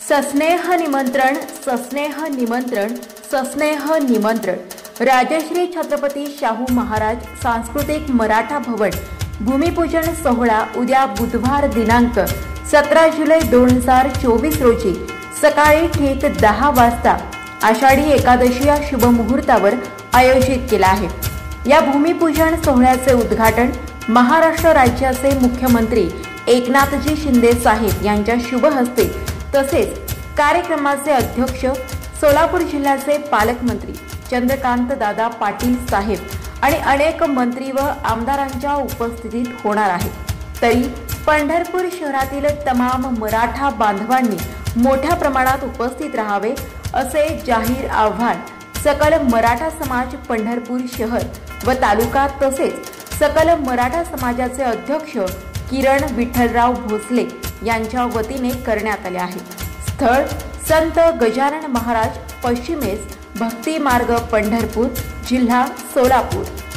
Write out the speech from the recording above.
सस्नेह निमंत्रण, सस्नेह निमंत्रण, सस्नेह निमंत्रण। राजश्री छत्रपती शाहू महाराज सांस्कृतिक मराठा भवन भूमिपूजन सोहळा उद्या बुधवार दिनांक 17 जुलै 2024 रोजी सकाळी ठीक 10 वाजता आषाढी एकादशी या शुभमुहूर्तावर आयोजित केला आहे। या भूमिपूजन सोहळ्याचे उद्घाटन महाराष्ट्र राज्याचे मुख्यमंत्री एकनाथजी शिंदे साहेब यांच्या शुभ हस्ते तसेच कार्यक्रमाचे अध्यक्ष सोलापूर जिल्ह्याचे पालकमंत्री चंद्रकांत दादा पाटील साहेब आणि अनेक मंत्री व आमदारांच्या उपस्थितीत होणार आहे। तरी पंढरपूर शहरातील तमाम मराठा बांधवांनी मोठ्या प्रमाणात उपस्थित राहावे असे जाहीर आव्हान सकल मराठा समाज पंढरपूर शहर व तालुका तसेच सकल मराठा समाजाचे अध्यक्ष किरण विठ्ठलराव भोसले यांच्या वतीने करण्यात आले आहे। स्थळ संत गजानन महाराज पश्चिमेस भक्ती मार्ग पंढरपूर जिल्हा सोलापूर।